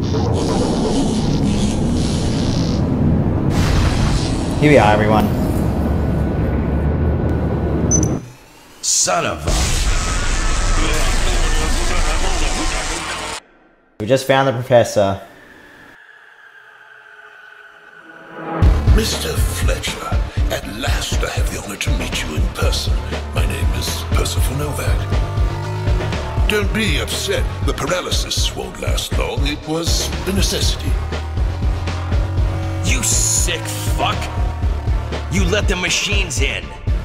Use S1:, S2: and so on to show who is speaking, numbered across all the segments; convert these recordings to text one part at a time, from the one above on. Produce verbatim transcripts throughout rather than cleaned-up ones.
S1: Here we are, everyone.
S2: Son of a...
S1: We just found the professor.
S3: Mister Fletcher, at last I have the honor to meet you in person. My name is Percival Novak. Don't be upset. The paralysis won't last long. It was a necessity.
S2: You sick fuck! You let the machines in!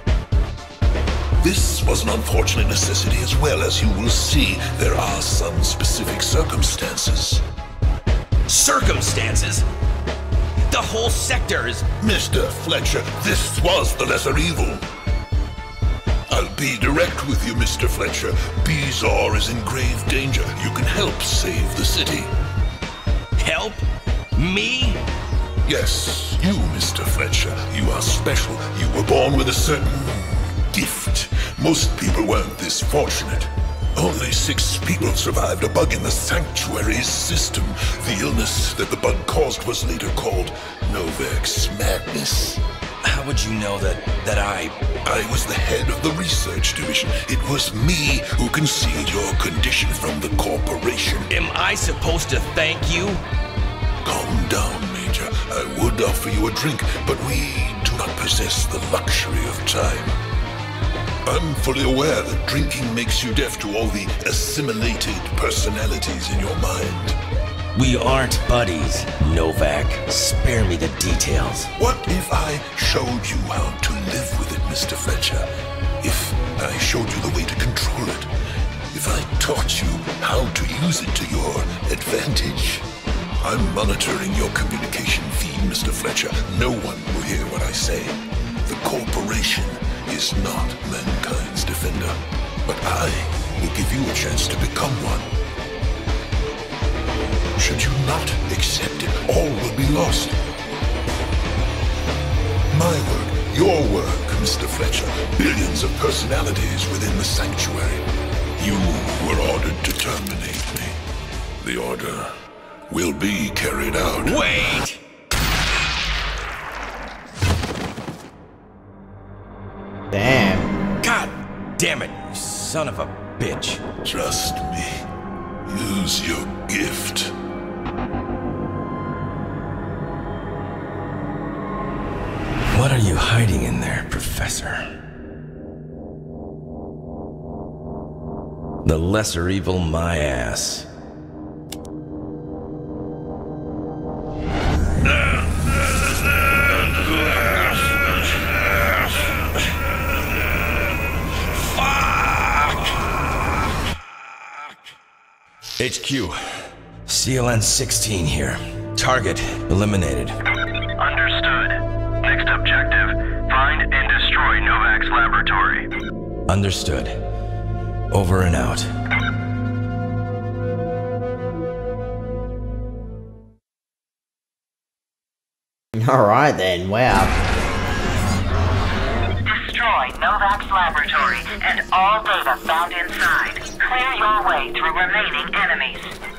S3: This was an unfortunate necessity as well. As you will see, there are some specific circumstances.
S2: Circumstances? The whole sector is...
S3: Mister Fletcher, this was the lesser evil. I'll be direct with you, Mister Fletcher. Bizarre is in grave danger. You can help save the city.
S2: Help? Me?
S3: Yes, you, Mister Fletcher. You are special. You were born with a certain gift. Most people weren't this fortunate. Only six people survived a bug in the sanctuary's system. The illness that the bug caused was later called Novak's madness.
S2: How would you know that, that I...
S3: I was the head of the research division. It was me who concealed your condition from the corporation.
S2: Am I supposed to thank you?
S3: Calm down, Major. I would offer you a drink, but we do not possess the luxury of time. I'm fully aware that drinking makes you deaf to all the assimilated personalities in your mind.
S2: We aren't buddies, Novak. Spare me the details.
S3: What if I showed you how to live with it, Mister Fletcher? If I showed you the way to control it? If I taught you how to use it to your advantage? I'm monitoring your communication feed, Mister Fletcher. No one will hear what I say. The corporation is not mankind's defender, but I will give you a chance to become one. Should you not accept it, all will be lost. My work, your work, Mister Fletcher, billions of personalities within the sanctuary. You were ordered to terminate me. The order will be carried out.
S2: Wait!
S1: Damn.
S2: God damn it, you son of a bitch.
S3: Trust me. Use your gift.
S2: What are you hiding in there, Professor? The lesser evil, my ass. H Q, C L N sixteen here. Target eliminated.
S4: Understood. Next objective, find and destroy Novak's laboratory.
S2: Understood. Over and out.
S1: Alright then, wow.
S5: Destroy Novak's laboratory and all data found inside. Clear your way through remaining enemies.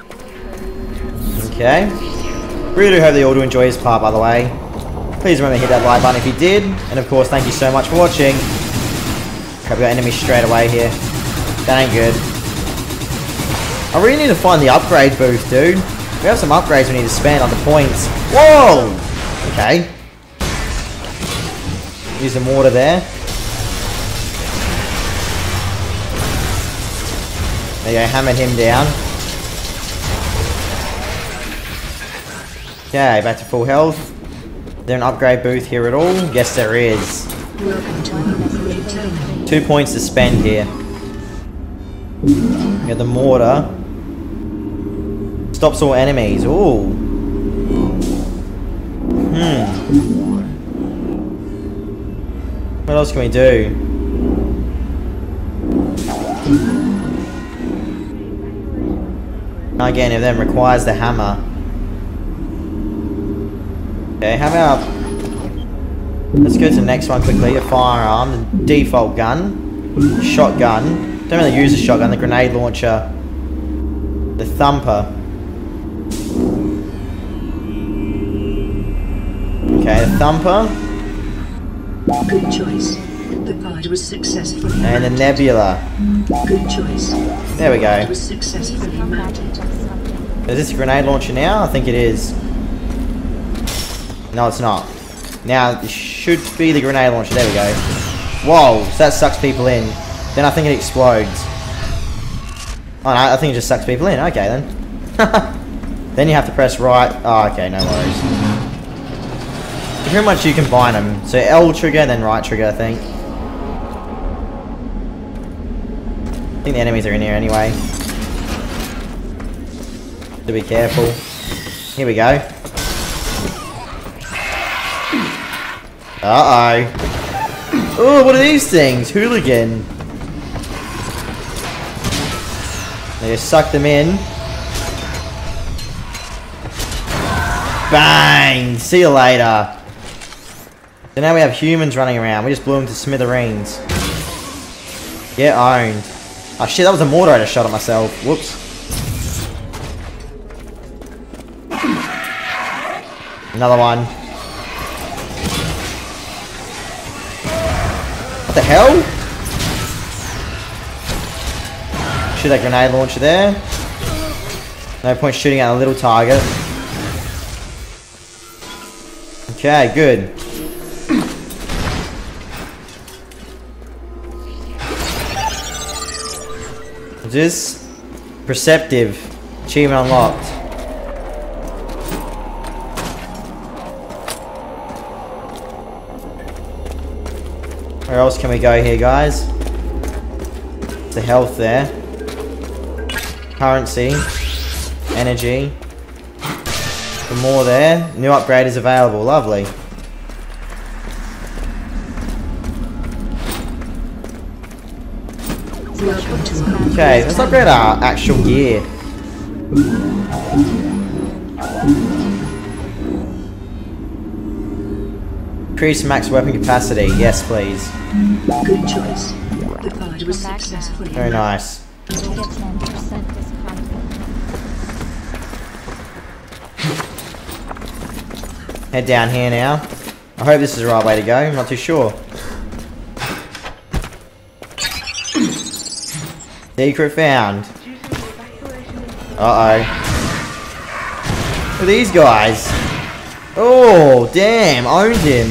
S1: Okay. Really do hope that you all do enjoy this part, by the way. Please remember to hit that like button if you did. And of course, thank you so much for watching. Okay, we got enemies straight away here. That ain't good. I really need to find the upgrade booth, dude. We have some upgrades we need to spend on the points. Whoa! Okay. Use some water there. There you go, hammered him down. Okay, back to full health. Is there an upgrade booth here at all? Yes, there is. Two points to spend here. We got the mortar. Stops all enemies. Ooh. Hmm. What else can we do? Again, if them requires the hammer. Okay, how about... Let's go to the next one quickly. A firearm, the default gun, shotgun. Don't really use a shotgun. The grenade launcher, the thumper. a thumper.
S6: Good choice. The pod was successfully
S1: And a nebula.
S6: Good choice.
S1: There we go.
S6: Was successfully mounted.
S1: Is this a grenade launcher now? I think it is. No, it's not. Now, it should be the grenade launcher. There we go. Whoa, so that sucks people in. Then I think it explodes. Oh no, I think it just sucks people in. Okay then. Then you have to press right. Oh, okay, no worries. Pretty much you combine them. So L trigger, then right trigger, I think. I think the enemies are in here anyway. To be careful. Here we go. Uh-oh. Oh, what are these things? Hooligan. They just suck them in. Bang! See you later. So now we have humans running around. We just blew them to smithereens. Get owned. Oh shit, that was a mortar I just shot at myself. Whoops. Another one. What the hell? Shoot that grenade launcher there. No point shooting at a little target. Okay, good. This perceptive achievement unlocked. Where else can we go here, guys? The health there. Currency. Energy. For more there. New upgrade is available. Lovely. Okay, let's upgrade our actual gear. Increase max weapon capacity. Yes, please.
S6: Good choice. The pod was successfully
S1: Very nice. Head down here now. I hope this is the right way to go. I'm not too sure. Secret found. Uh-oh. Look at these guys. Oh, damn. Owned him.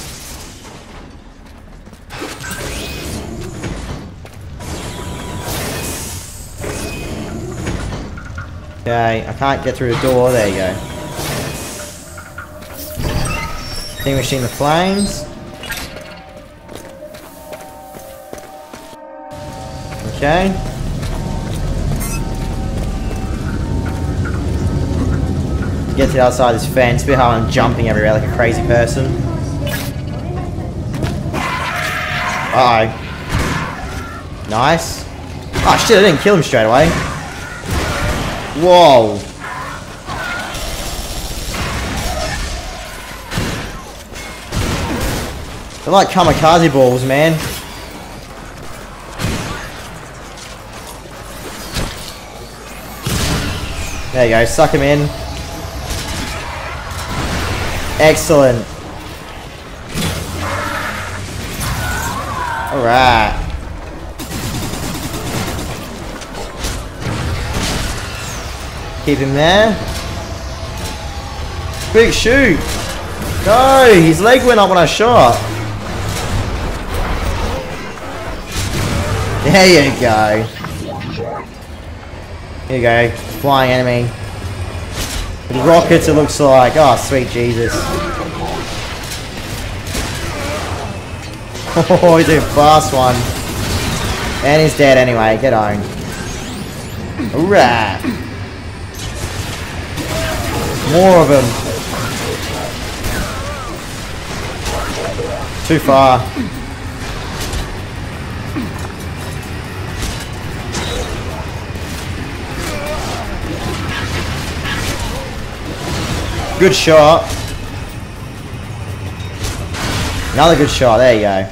S1: Okay, I can't get through the door. There you go. Extinguishing the flames. Okay. Get to the other side of this fence. Bit how I'm jumping everywhere like a crazy person. Uh oh. Nice. Oh shit! I didn't kill him straight away. Whoa. They're like kamikaze balls, man. There you go, suck him in. Excellent. Alright. Keep him there. Quick, shoot! No, his leg went up when I shot. There you go. Here you go. Flying enemy. With rockets, it looks like. Oh, sweet Jesus. Oh, he's a fast one. And he's dead anyway. Get on. Alright. More of them. Too far. Good shot. Another good shot. There you go.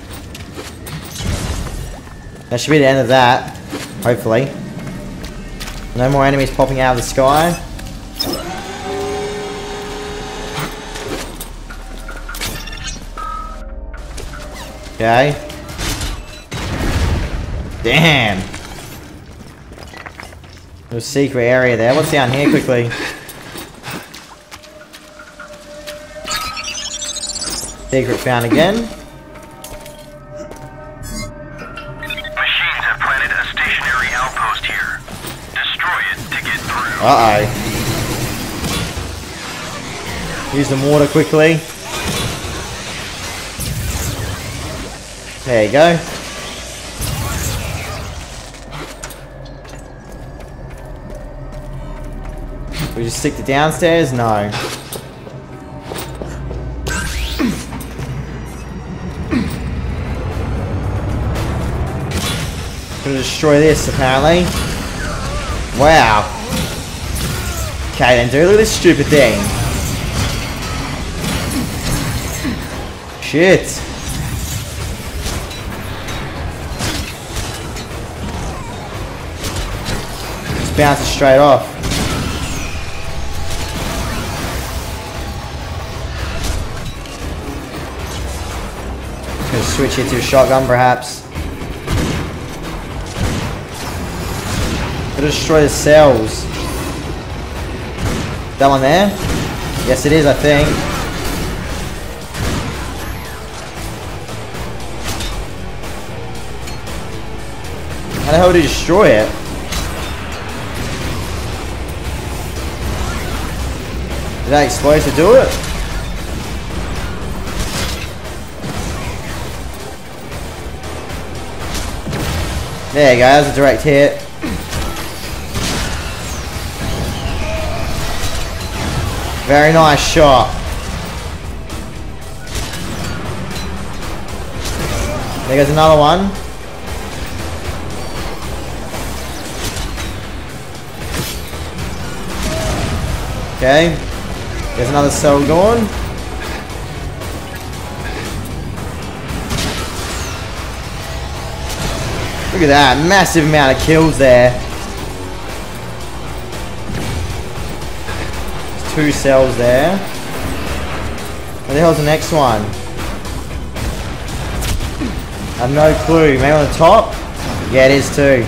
S1: That should be the end of that. Hopefully. No more enemies popping out of the sky. Okay. Damn. Little secret area there. What's down here quickly? Secret found again.
S4: Machines have planted a stationary outpost here. Destroy it to get through.
S1: Uh-oh. Use the mortar quickly. There you go. We just stick the downstairs? No. Gonna destroy this apparently. Wow. Okay then dude, look at this stupid thing. Shit. Just bounces straight off. Gonna switch it to a shotgun perhaps. Gonna destroy the cells. That one there? Yes it is, I think. How the hell did he destroy it? Did that explosive do it? There you go, that's a direct hit. Very nice shot. There goes another one. Okay. There's another cell gone. Look at that, massive amount of kills there. There's two cells there. Where the hell's the next one? I have no clue. Maybe on the top? Yeah, it is too.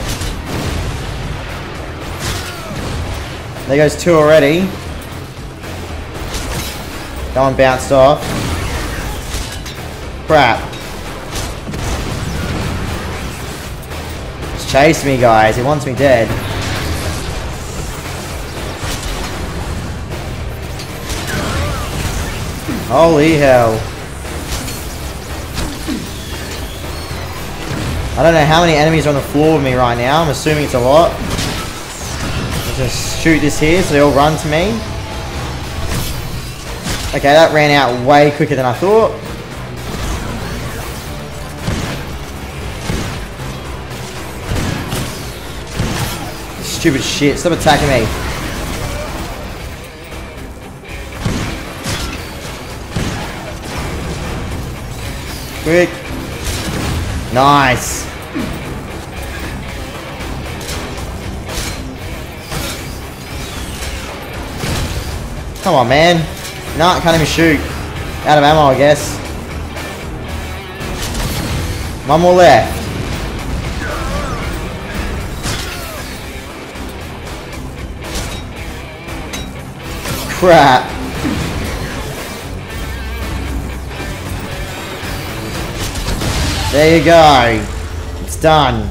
S1: There goes two already. That one bounced off. Crap. Just chase me, guys. He wants me dead. Holy hell. I don't know how many enemies are on the floor with me right now. I'm assuming it's a lot. I'll just shoot this here so they all run to me. Okay, that ran out way quicker than I thought. Stupid shit, stop attacking me. Quick. Nice. Come on, man. No, I can't even shoot. Out of ammo, I guess. One more left. Crap. There you go. It's done.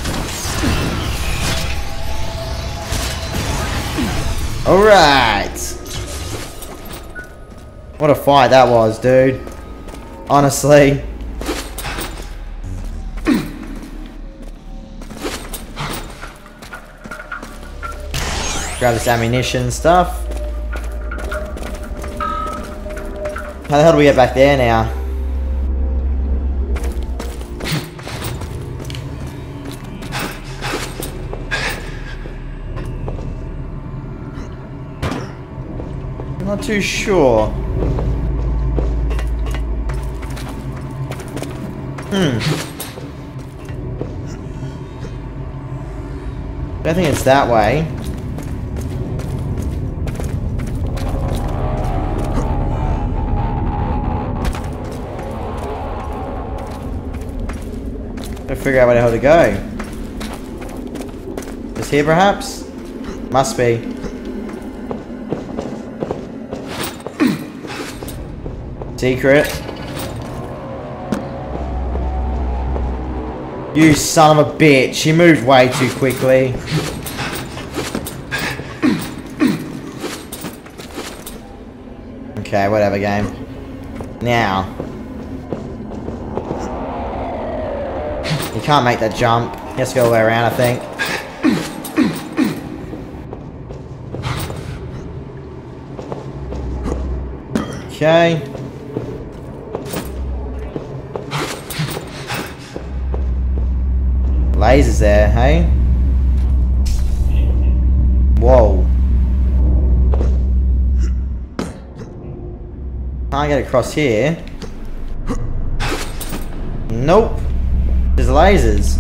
S1: Alright. What a fight that was, dude. Honestly. Grab this ammunition and stuff. How the hell do we get back there now? I'm not too sure. Hmm. I think it's that way. figure out where the hell to go. Just here perhaps? Must be. Secret. You son of a bitch. He moved way too quickly. Okay, whatever game. Now. You can't make that jump. He has to go all the way around, I think. Okay. Lasers there, hey? Whoa. Can't get across here. Nope. There's lasers.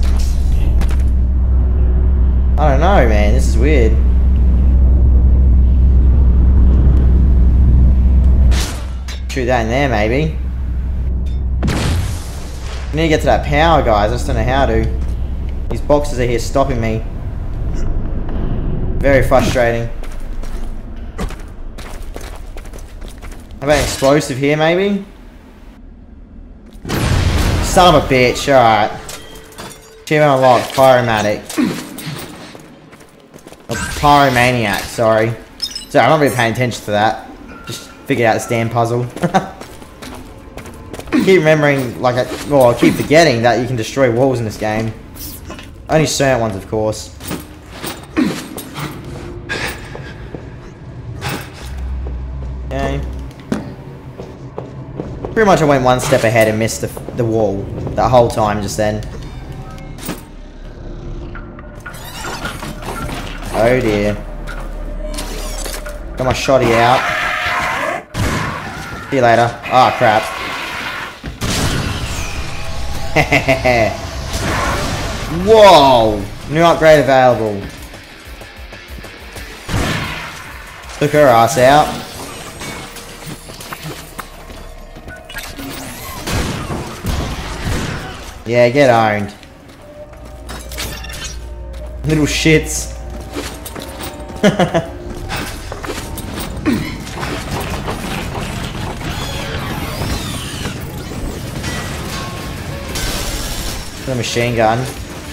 S1: I don't know, man. This is weird. Shoot that in there, maybe. I need to get to that power, guys. I just don't know how to. These boxes are here stopping me. Very frustrating. How about an explosive here, maybe? Son of a bitch, alright. Achievement unlocked, Pyromatic. Or Pyromaniac, sorry. Sorry, I'm not really paying attention to that. Just figured out this damn puzzle. I keep remembering, like, I, well, I keep forgetting that you can destroy walls in this game. Only certain ones, of course. Okay. Pretty much I went one step ahead and missed the, the wall that whole time just then. Oh dear. Got my shotty out. See you later. Ah, oh, crap. Whoa! New upgrade available. Took her ass out. Yeah, get owned. Little shits. The machine gun.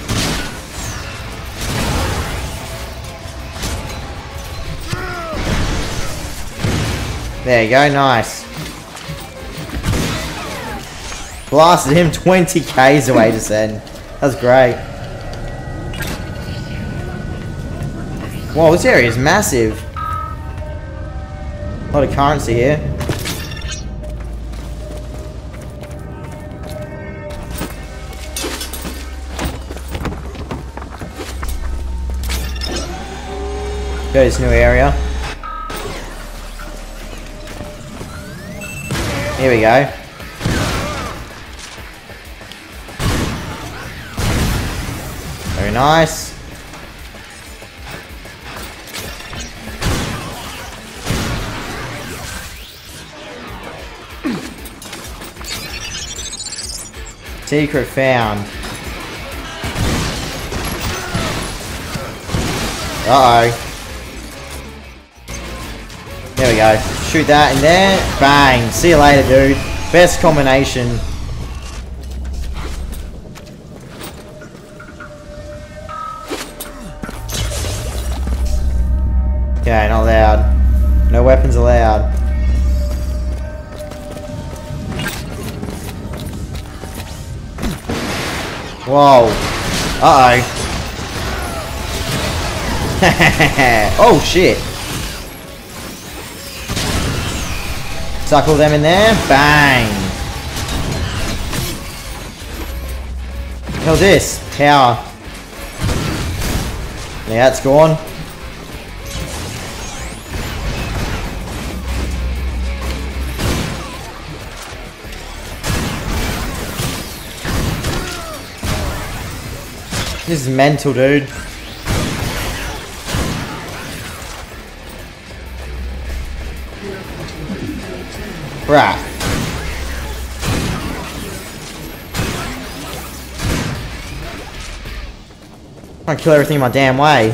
S1: There you go, nice. Blasted him twenty K's away just then. That's great. Whoa, this area is massive. A lot of currency here. Go to this new area. Here we go. Very nice. Secret found. Uh-oh. There we go. Shoot that in there. Bang. See you later, dude. Best combination. Okay, not allowed. No weapons allowed. Whoa. Uh-oh. Oh, shit. Suckle them in there. Bang. How's this? Power. Yeah, it's gone. This is mental, dude. Right. Trying to kill everything my damn way.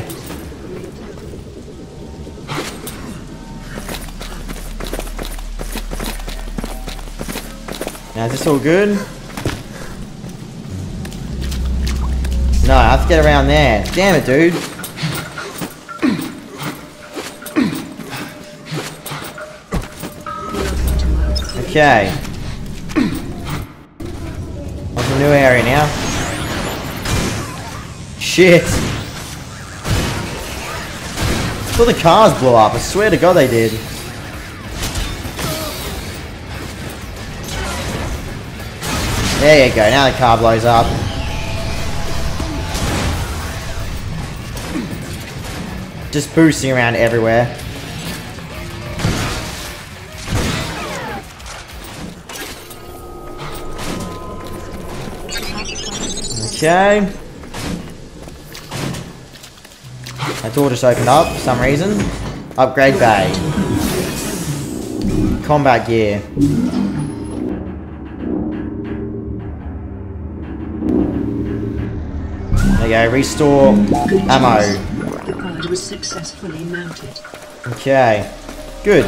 S1: Now, is this all good? No, I have to get around there. Damn it, dude. Okay. What's a new area now? Shit. All the cars blew up. I swear to God they did. There you go. Now the car blows up. Just boosting around everywhere. Okay. That door just opened up for some reason. Upgrade bay. Combat gear. There you go, restore ammo.
S6: The card was successfully mounted.
S1: Okay, good.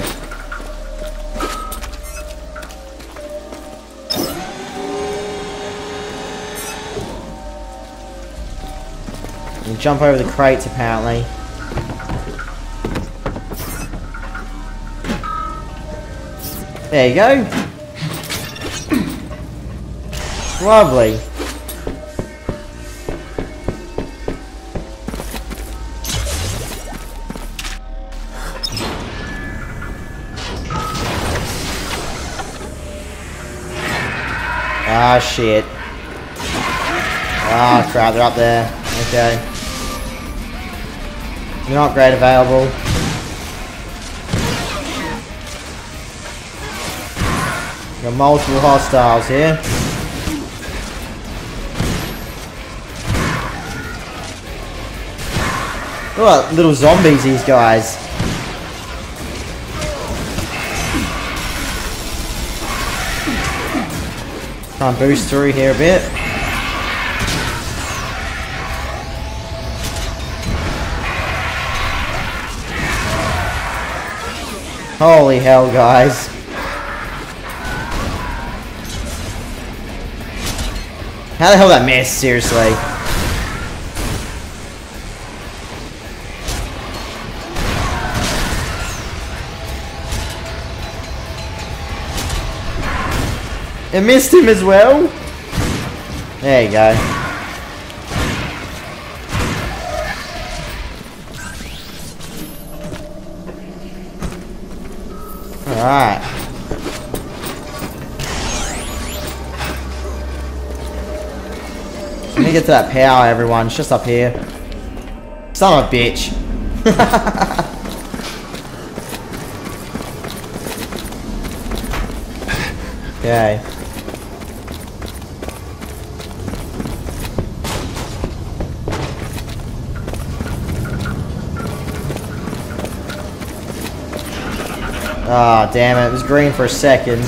S1: You jump over the crates apparently. There you go. Lovely. Ah, shit. Ah, crap, they're up there. Okay. No upgrade available. Got multiple hostiles here. Look at little zombies, these guys. Try and boost through here a bit. Holy hell, guys. How the hell that miss, seriously? It missed him as well? There you go. Alright. Let me get to that power, everyone. It's just up here. Son of a bitch. Okay. Ah, oh, damn it. It was green for a second.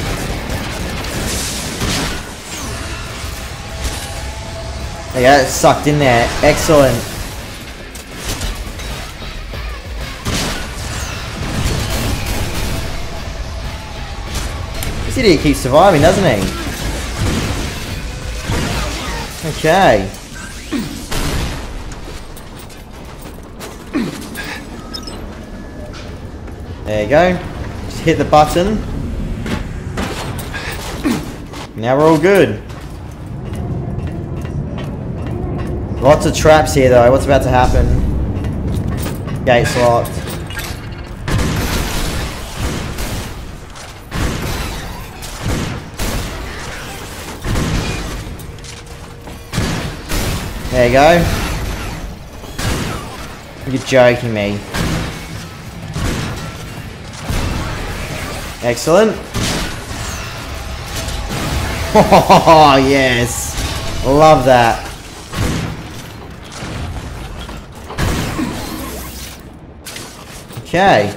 S1: There you go. It's sucked in there. Excellent. This idiot keeps surviving, doesn't he? Okay. There you go. Just hit the button. Now we're all good. Lots of traps here though. What's about to happen? Gates locked. There you go. You're joking me. Excellent. Oh, yes. Love that. Okay.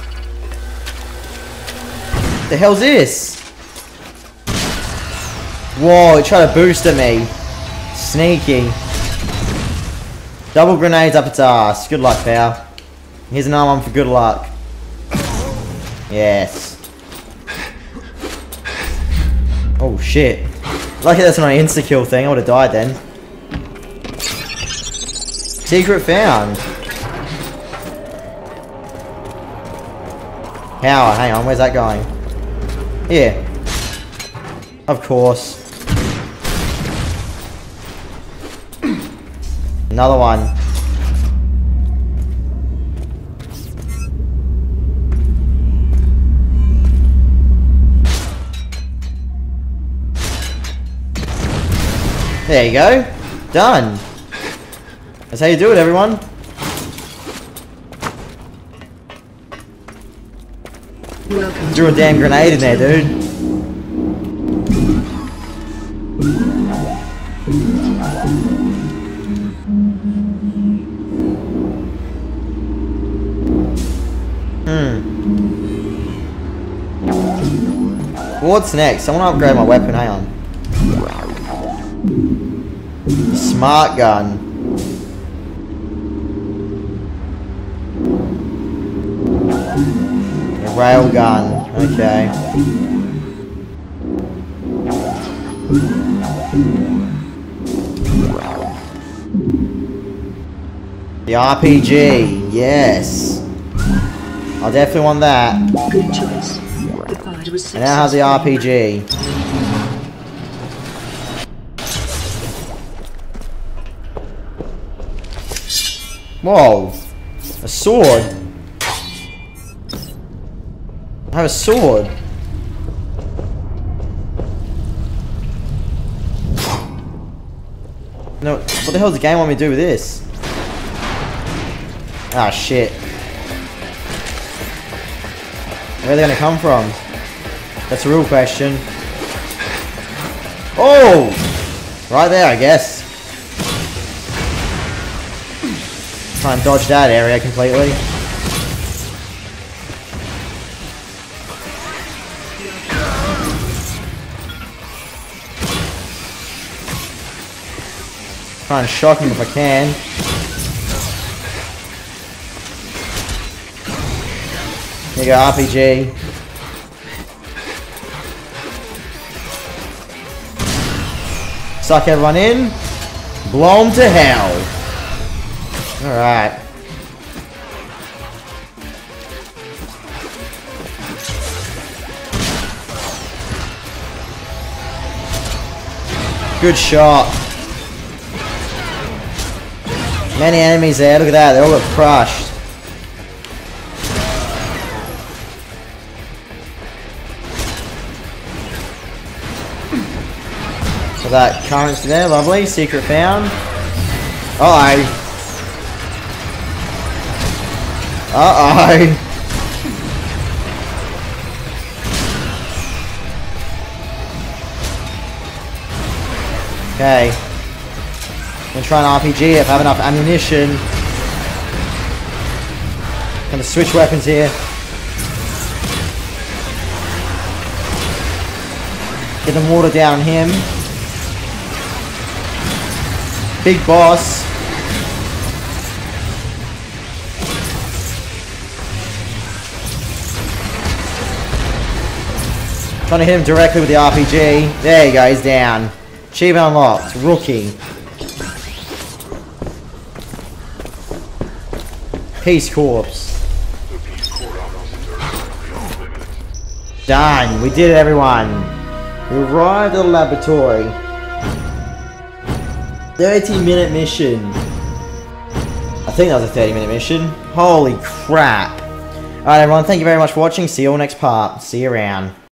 S1: The hell's this? Whoa, it tried to boost at me. Sneaky. Double grenades up its ass. Good luck, pal. Here's another one for good luck. Yes. Oh shit. Lucky that's not an insta-kill thing. I would have died then. Secret found. Power. Hang on. Where's that going? Here. Of course. Another one. There you go. Done. That's how you do it, everyone.
S6: Welcome.
S1: Threw a damn grenade in there, dude. Hmm. What's next? I want to upgrade my weapon. Hang on. Smart gun. A rail gun. Okay. The R P G. Yes. I'll definitely want that.
S6: Good choice. The fight was
S1: And now has the R P G. Whoa. A sword. I have a sword. No, what the hell does the game want me to do with this? Ah, shit. Where are they gonna come from? That's a real question. Oh! Right there, I guess. Try and dodge that area completely. Try and shock him if I can. There you go, R P G. Suck everyone in. Blow them to hell. Alright. Good shot. Many enemies there. Look at that. They all got crushed. So that currency there. Lovely. Secret found. Uh-oh. Uh-oh. Okay. I'm gonna try an R P G if I have enough ammunition. Gonna switch weapons here. Get the water down him. Big boss. Trying to hit him directly with the R P G. There you go, he's down. Achievement unlocked. Rookie. Peace Corpse. Done. We did it, everyone. We arrived at the laboratory. thirty minute mission. I think that was a thirty minute mission. Holy crap. Alright, everyone. Thank you very much for watching. See you all next part. See you around.